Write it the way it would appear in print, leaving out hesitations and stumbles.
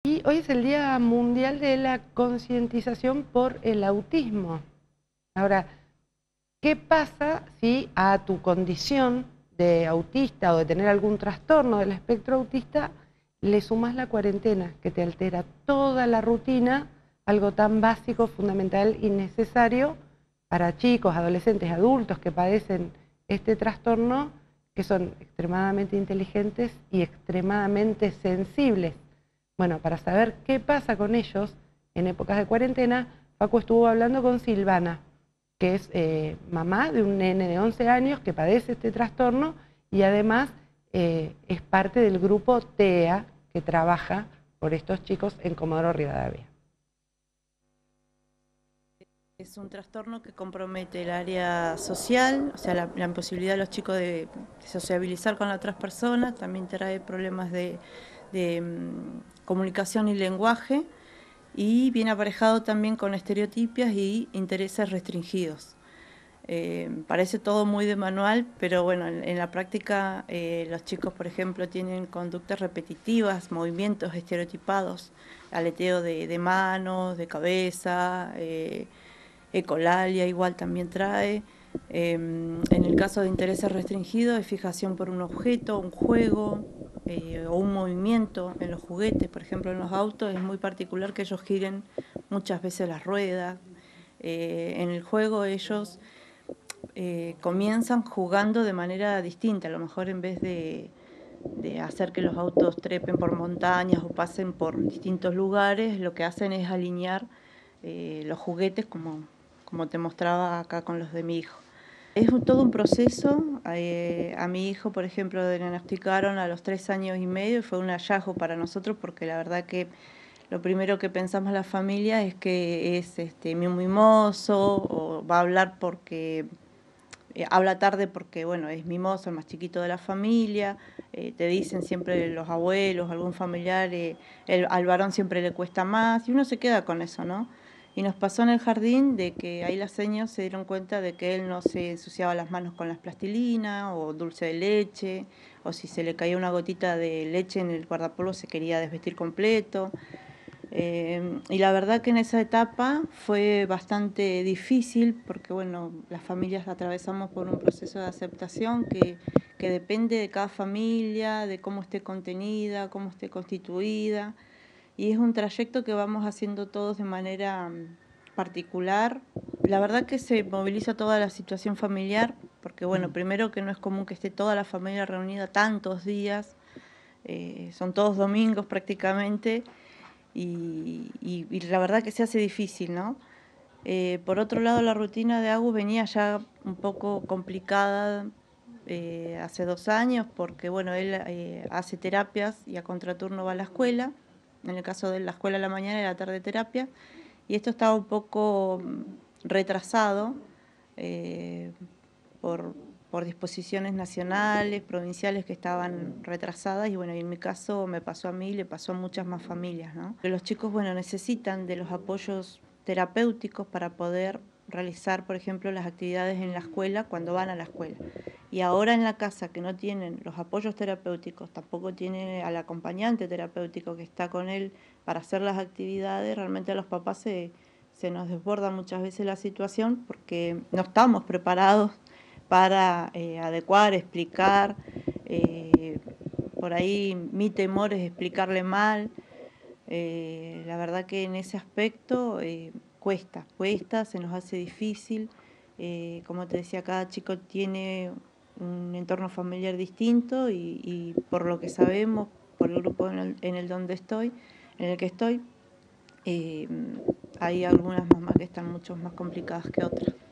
Y hoy es el Día Mundial de la Concientización por el Autismo. Ahora, ¿qué pasa si a tu condición de autista o de tener algún trastorno del espectro autista le sumas la cuarentena, que te altera toda la rutina, algo tan básico, fundamental y necesario para chicos, adolescentes, adultos que padecen este trastorno, que son extremadamente inteligentes y extremadamente sensibles? Bueno, para saber qué pasa con ellos en épocas de cuarentena, Facu estuvo hablando con Silvana, que es mamá de un nene de 11 años que padece este trastorno y además es parte del grupo TEA que trabaja por estos chicos en Comodoro Rivadavia. Es un trastorno que compromete el área social, o sea, la imposibilidad de los chicos de sociabilizar con otras personas, también trae problemas de comunicación y lenguaje, y viene aparejado también con estereotipias y intereses restringidos. Parece todo muy de manual, pero bueno, en la práctica los chicos, por ejemplo, tienen conductas repetitivas, movimientos estereotipados, aleteo de manos, de cabeza, ecolalia igual también trae. En el caso de intereses restringidos es fijación por un objeto, un juego o un movimiento en los juguetes. Por ejemplo, en los autos es muy particular que ellos giren muchas veces las ruedas. En el juego ellos comienzan jugando de manera distinta, a lo mejor en vez de hacer que los autos trepen por montañas o pasen por distintos lugares, lo que hacen es alinear los juguetes como te mostraba acá con los de mi hijo. Es todo un proceso. A mi hijo, por ejemplo, le diagnosticaron a los 3 años y medio y fue un hallazgo para nosotros porque la verdad que lo primero que pensamos la familia es que es muy mimoso o va a hablar porque habla tarde porque, bueno, es mimoso, el más chiquito de la familia, te dicen siempre los abuelos, algún familiar, al varón siempre le cuesta más, y uno se queda con eso, ¿no? Y nos pasó en el jardín de que ahí las señas se dieron cuenta de que él no se ensuciaba las manos con las plastilinas o dulce de leche, o si se le caía una gotita de leche en el guardapolvo se quería desvestir completo. Y la verdad que en esa etapa fue bastante difícil porque, bueno, las familias atravesamos por un proceso de aceptación que depende de cada familia, de cómo esté contenida, cómo esté constituida, y es un trayecto que vamos haciendo todos de manera particular. La verdad que se moviliza toda la situación familiar porque, bueno, primero que no es común que esté toda la familia reunida tantos días, son todos domingos prácticamente, y la verdad que se hace difícil, ¿no? Por otro lado, la rutina de Agus venía ya un poco complicada hace 2 años porque, bueno, él hace terapias y a contraturno va a la escuela. En el caso de la escuela a la mañana y a la tarde terapia. Y esto estaba un poco retrasado eh, por, por disposiciones nacionales, provinciales que estaban retrasadas, y bueno, y en mi caso me pasó a mí y le pasó a muchas más familias, ¿no? Los chicos, bueno, necesitan de los apoyos terapéuticos para poder realizar, por ejemplo, las actividades en la escuela cuando van a la escuela. Y ahora en la casa que no tienen los apoyos terapéuticos, tampoco tiene al acompañante terapéutico que está con él para hacer las actividades, realmente a los papás se nos desborda muchas veces la situación porque no estamos preparados para adecuar, explicar. Por ahí mi temor es explicarle mal. La verdad que en ese aspecto cuesta, se nos hace difícil. Como te decía, cada chico tiene un entorno familiar distinto y por lo que sabemos, por el grupo en el que estoy, hay algunas mamás que están mucho más complicadas que otras.